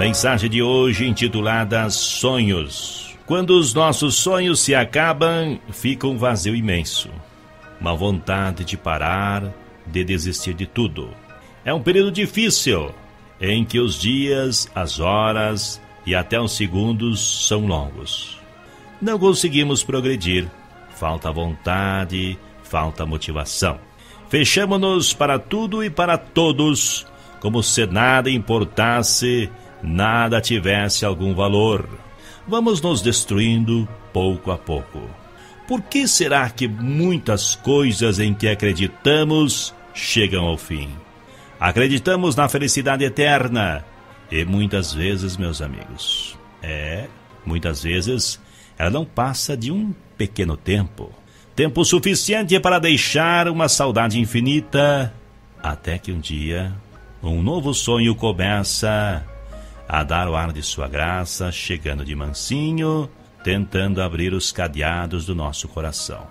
Mensagem de hoje intitulada Sonhos. Quando os nossos sonhos se acabam, fica um vazio imenso. Uma vontade de parar, de desistir de tudo. É um período difícil, em que os dias, as horas e até os segundos são longos. Não conseguimos progredir. Falta vontade, falta motivação. Fechamo-nos para tudo e para todos, como se nada importasse, nada tivesse algum valor. Vamos nos destruindo pouco a pouco. Por que será que muitas coisas em que acreditamos chegam ao fim? Acreditamos na felicidade eterna e muitas vezes, meus amigos, muitas vezes ela não passa de um pequeno tempo. Tempo suficiente para deixar uma saudade infinita, até que um dia um novo sonho começa a dar o ar de sua graça, chegando de mansinho, tentando abrir os cadeados do nosso coração.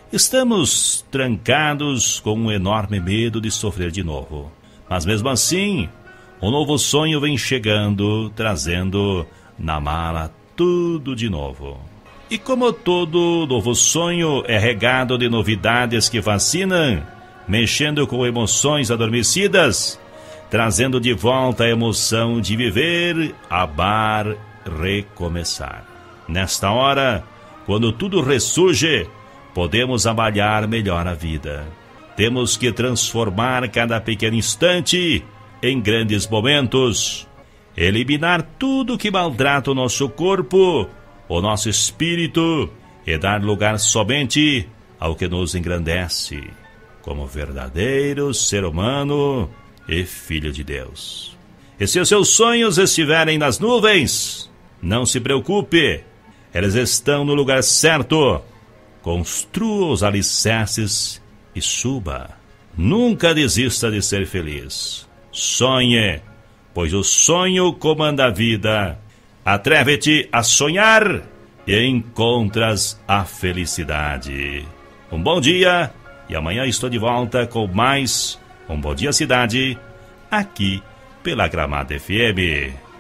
Estamos trancados com um enorme medo de sofrer de novo. Mas mesmo assim, um novo sonho vem chegando, trazendo na mala tudo de novo. E como todo novo sonho é regado de novidades que fascinam, mexendo com emoções adormecidas, trazendo de volta a emoção de viver, amar, recomeçar. Nesta hora, quando tudo ressurge, podemos avaliar melhor a vida. Temos que transformar cada pequeno instante em grandes momentos, eliminar tudo que maltrata o nosso corpo, o nosso espírito, e dar lugar somente ao que nos engrandece, como verdadeiro ser humano e filho de Deus. E se os seus sonhos estiverem nas nuvens, não se preocupe, eles estão no lugar certo. Construa os alicerces e suba. Nunca desista de ser feliz. Sonhe, pois o sonho comanda a vida. Atreve-te a sonhar e encontras a felicidade. Um bom dia e amanhã estou de volta com mais um Bom Dia Cidade, aqui pela Gramado FM.